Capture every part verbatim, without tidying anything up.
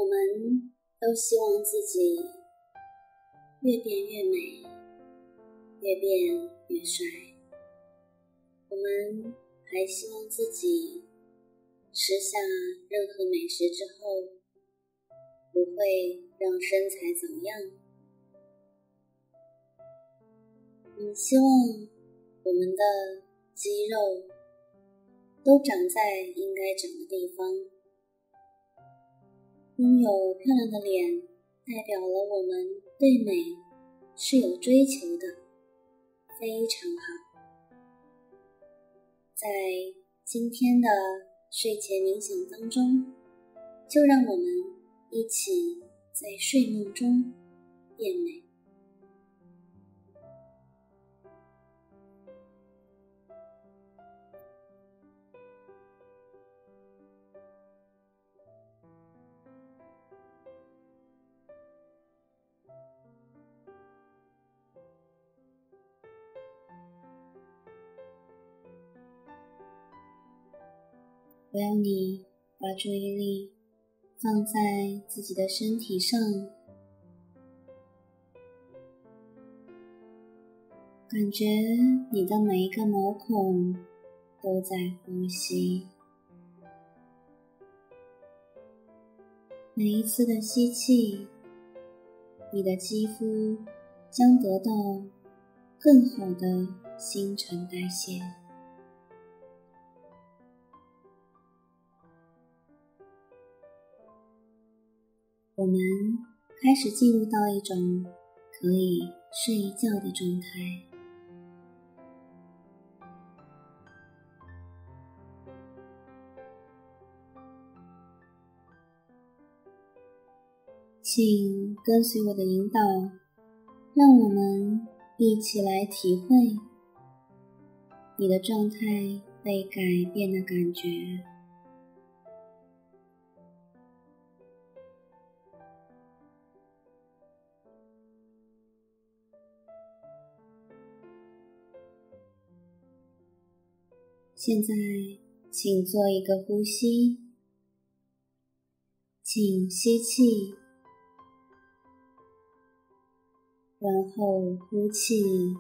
我们都希望自己越变越美，越变越帅。我们还希望自己吃下任何美食之后，不会让身材走样。我们希望我们的肌肉都长在应该长的地方。拥有漂亮的脸，代表了我们对美是有追求的，非常好。在今天的睡前冥想当中，就让我们一起在睡梦中变美。我要你把注意力放在自己的身体上，感觉你的每一个毛孔都在呼吸。每一次的吸气，你的肌肤将得到更好的新陈代谢。我们开始进入到一种可以睡一觉的状态。请跟随我的引导，让我们一起来体会你的状态被改变的感觉。现在请做一个呼吸，请吸气，然后呼气。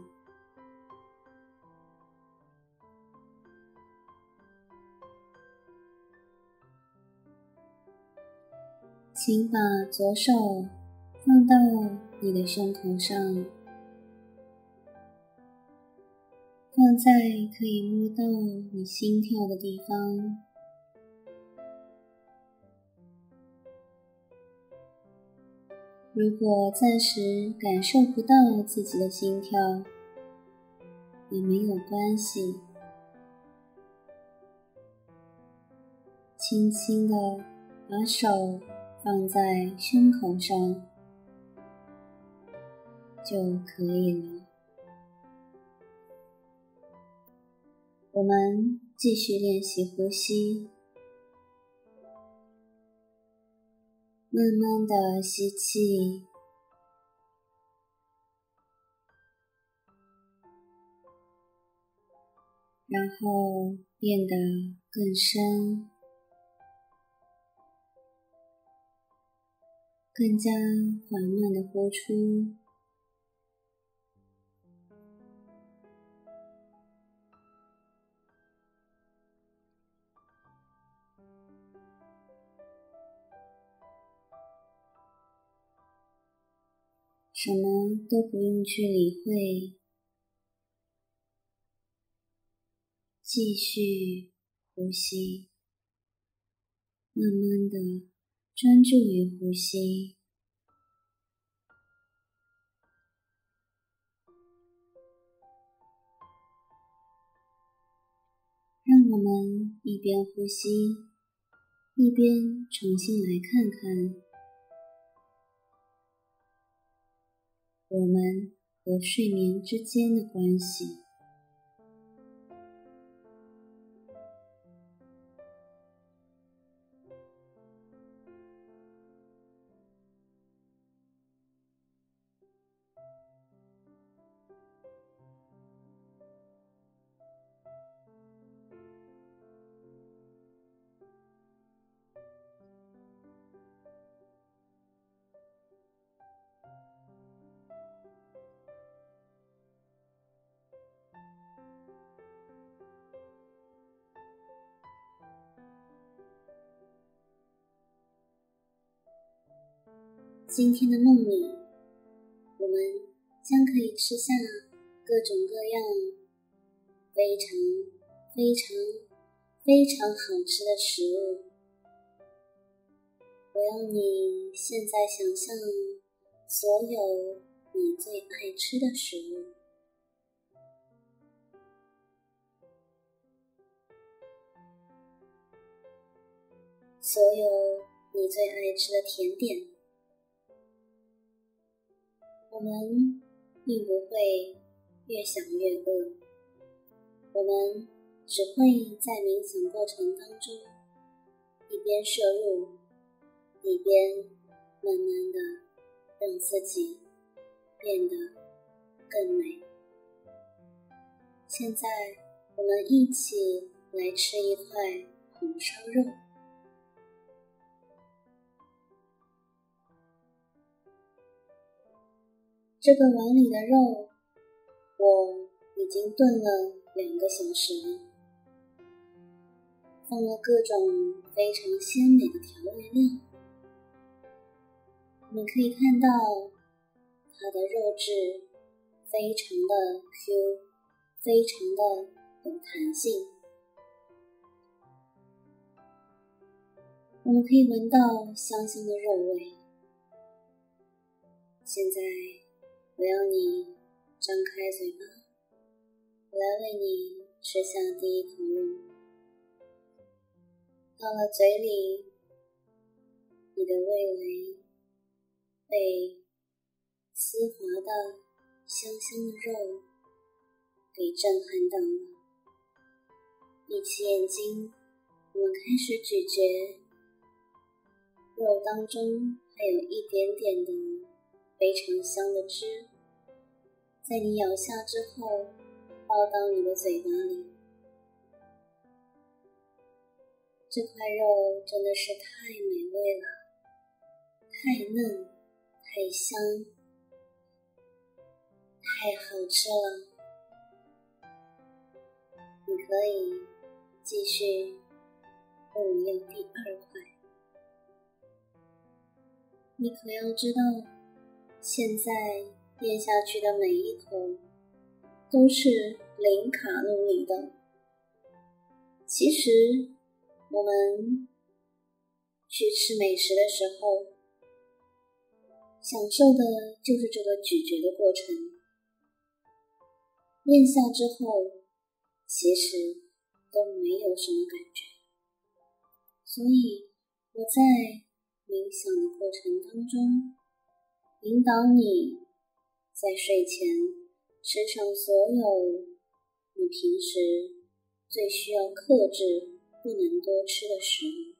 请把左手放到你的胸口上，放在可以摸到你心跳的地方。如果暂时感受不到自己的心跳，也没有关系，轻轻地把手放在胸口上就可以了。我们继续练习呼吸，慢慢地吸气，然后变得更深，更加缓慢地呼出。什么都不用去理会，继续呼吸，慢慢地专注于呼吸。让我们一边呼吸，一边重新来看看我们和睡眠之间的关系。 今天的梦里，我们将可以吃下各种各样非常非常非常好吃的食物。我要你现在想象所有你最爱吃的食物，所有你最爱吃的甜点。我们并不会越想越饿，我们只会在冥想过程当中一边摄入，一边慢慢的让自己变得更美。现在我们一起来吃一块红烧肉。这个碗里的肉我已经炖了两个小时了，放了各种非常鲜美的调味料。我们可以看到它的肉质非常的 Q， 非常的有弹性。我们可以闻到香香的肉味。现在我要你张开嘴巴，我来为你吃下第一口肉。到了嘴里，你的味蕾被丝滑的香香的肉给震撼到了。闭起眼睛，我们开始咀嚼，肉当中还有一点点的非常香的汁，在你咬下之后包到你的嘴巴里。这块肉真的是太美味了，太嫩，太香，太好吃了。你可以继续为我要第二块。你可要知道，现在咽下去的每一口都是零卡路里的。其实我们去吃美食的时候，享受的就是这个咀嚼的过程。咽下之后，其实都没有什么感觉。所以我在冥想的过程当中，引导你在睡前吃上所有你平时最需要克制不能多吃的食物。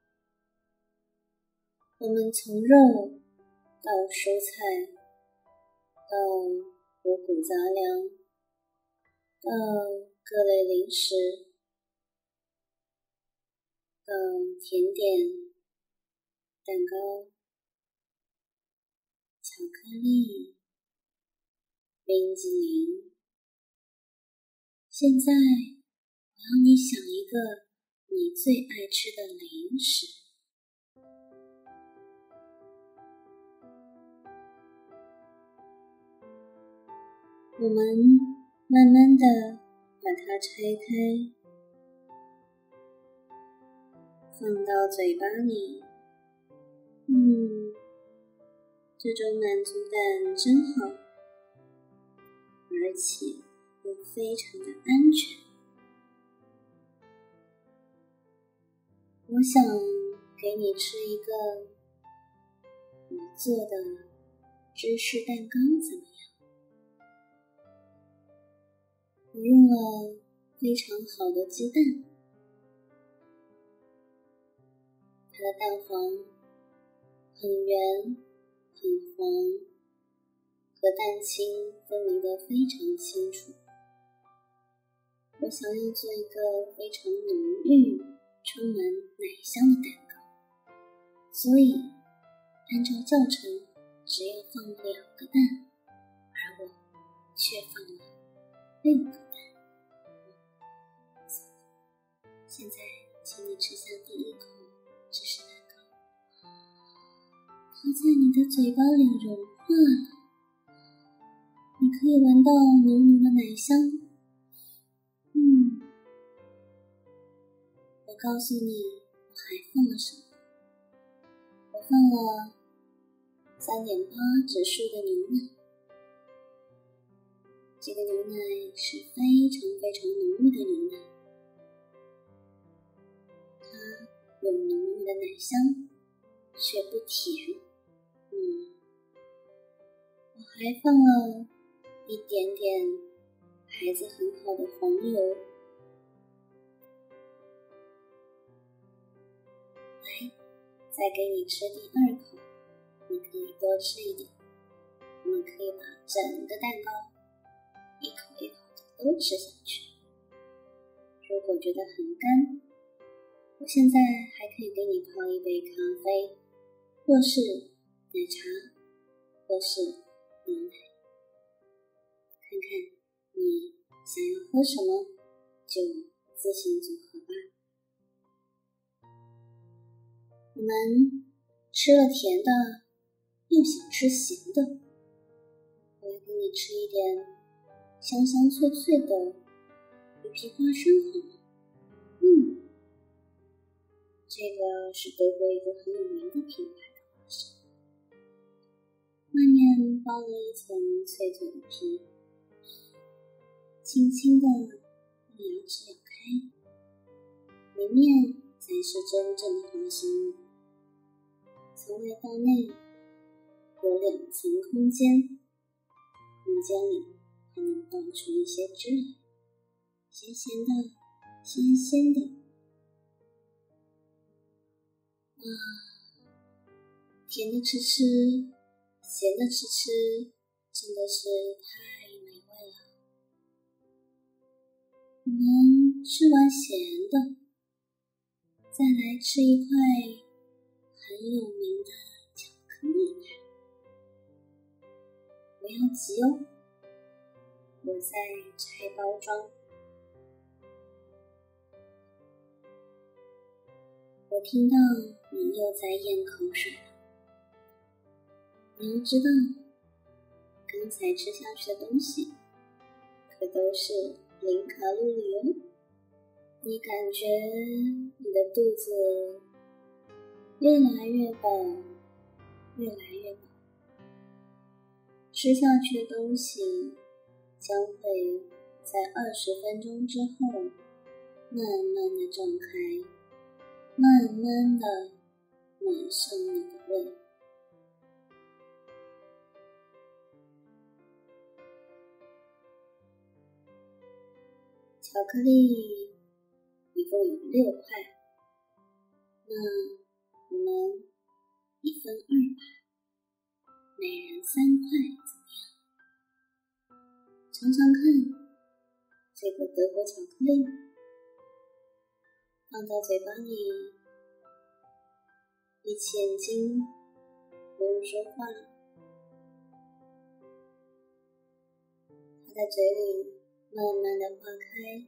我们从肉到蔬菜，到五谷杂粮，到各类零食，到甜点、蛋糕、巧克力、冰激凌。现在我要你想一个你最爱吃的零食。我们慢慢的把它拆开，放到嘴巴里。嗯，这种满足感真好，而且又非常的安全。我想给你吃一个我做的芝士蛋糕怎么样？我用了非常好的鸡蛋，它的蛋黄很圆很黄，和蛋清分离得非常清楚。我想要做一个非常浓郁充满奶香的蛋糕，所以按照教程只要放两个蛋，而我却放了六个蛋。现在请你吃下第一口芝士蛋糕，它在你的嘴巴里融化了，你可以闻到浓浓的奶香。嗯，我告诉你，我还放了什么？我放了 三点八 指数的牛奶。这个牛奶是非常非常浓郁的牛奶，它有浓郁的奶香，却不甜。嗯，我还放了一点点牌子很好的黄油。来，再给你吃第二口，你可以多吃一点。我们可以把整个蛋糕一口一口的都吃下去。如果觉得很干，我现在还可以给你泡一杯咖啡，或是奶茶，或是牛奶。看看你想要喝什么，就自行组合吧。我们吃了甜的，又想吃咸的。我要给你吃一点香香脆脆的鱼皮花生好吗？嗯，这个是德国一个很有名的品牌的花生，外面包了一层脆脆的皮，轻轻地用牙齿咬开，里面才是真正的花生。从外到内有两层空间，空间里还能倒出一些汁来，咸咸的，鲜鲜的。哇，甜的吃吃，咸的吃吃，真的是太美味了。我们吃完咸的，再来吃一块很有名的巧克力吧。不要急哦，我在拆包装。我听到你又在咽口水了。你要知道，刚才吃下去的东西可都是零卡路里哦。你感觉你的肚子越来越饱，越来越饱。吃下去的东西将会在二十分钟之后慢慢的张开，慢慢的暖上你的胃。巧克力一共有六块，那我们一分二吧，每人三块，怎么样？尝尝看这个德国巧克力，放到嘴巴里，闭起眼睛，不用说话，它在嘴里慢慢的化开，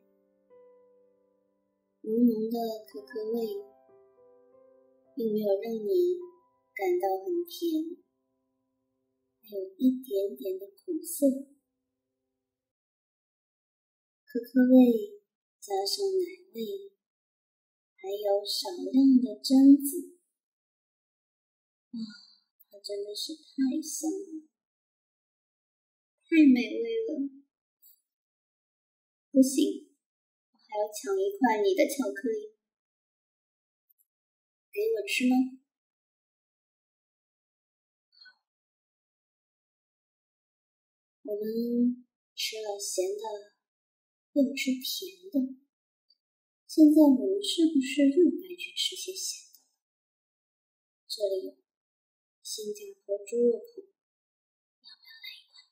浓浓的可可味，并没有让你感到很甜，还有一点点的苦涩。可可味加上奶味，还有少量的榛子，哇，它真的是太香了，太美味了。不行，我还要抢一块你的巧克力，给我吃吗？好，我们吃了咸的，又吃甜的，现在我们是不是又该去吃些咸的？这里有新加坡猪肉脯，要不要来一块？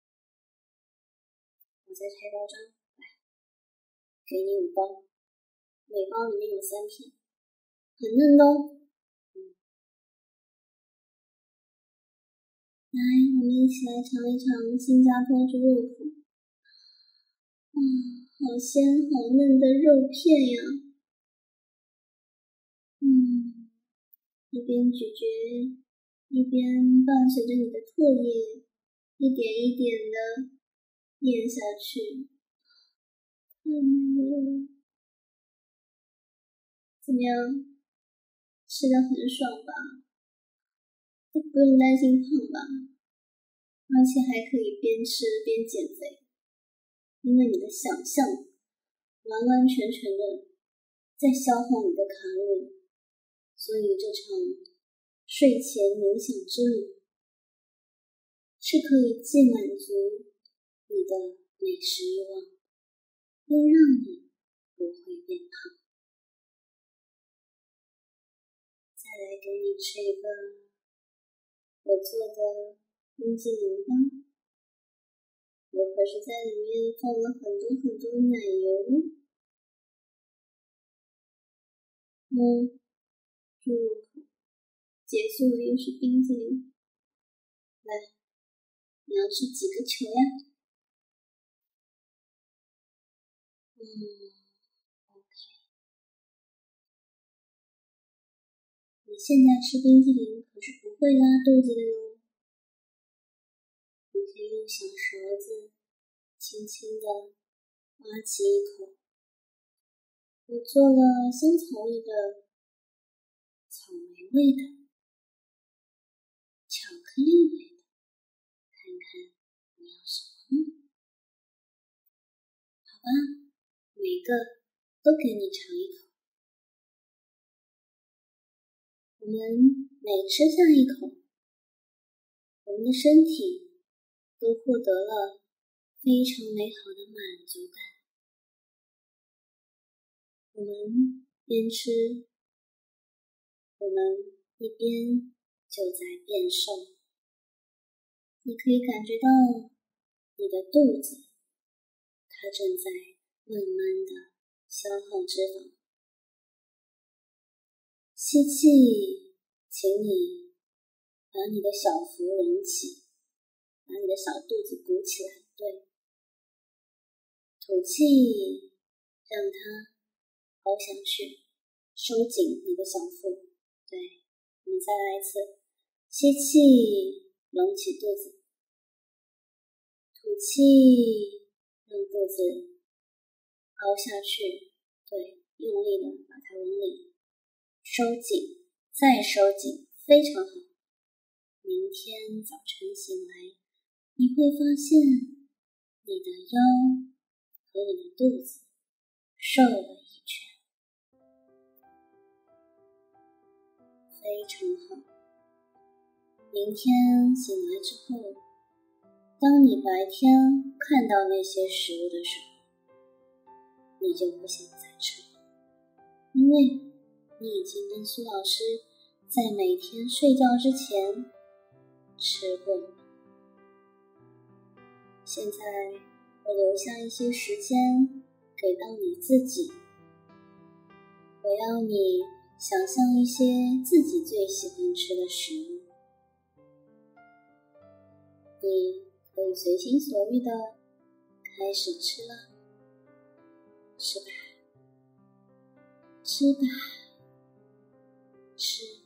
我再拆包装，来，给你五包，每包里面有三片，很嫩的哦。嗯，来，我们一起来尝一尝新加坡猪肉脯。哇，好鲜好嫩的肉片呀！嗯，一边咀嚼一边伴随着你的唾液一点一点的咽下去，太美味了。怎么样？吃得很爽吧？都不用担心胖吧？而且还可以边吃边减肥，因为你的想象完完全全的在消耗你的卡路里，所以这场睡前冥想之旅是可以既满足你的美食欲望，又让你不会变胖。再来给你吃一个我做的冰激凌吧，我可是在里面放了很多很多奶油，嗯，入入口，结束的又是冰激凌。来，你要吃几个球呀？嗯 ，OK。你现在吃冰激凌可是不会拉肚子的哟。你可以用小勺子轻轻地挖起一口。我做了香草味的、草莓味的、巧克力味的，看看你要什么呢？好吧，每个都给你尝一口。我们每吃下一口，我们的身体都获得了非常美好的满足感。我们边吃，我们一边就在变瘦。你可以感觉到你的肚子，它正在慢慢的消耗脂肪。吸气，请你把你的小腹隆起，把你的小肚子鼓起来，对。吐气，让它凹下去，收紧你的小腹，对。我们再来一次，吸气，隆起肚子，吐气，让肚子凹下去，对，用力的把它往里收紧，再收紧，非常好。明天早晨醒来，你会发现你的腰和你的肚子瘦了一圈，非常好。明天醒来之后，当你白天看到那些食物的时候，你就不想再吃了，因为你已经跟苏老师在每天睡觉之前吃过了。现在我留下一些时间给到你自己，我要你想象一些自己最喜欢吃的食物，你可以随心所欲的开始吃了，吃吧，吃吧，吃。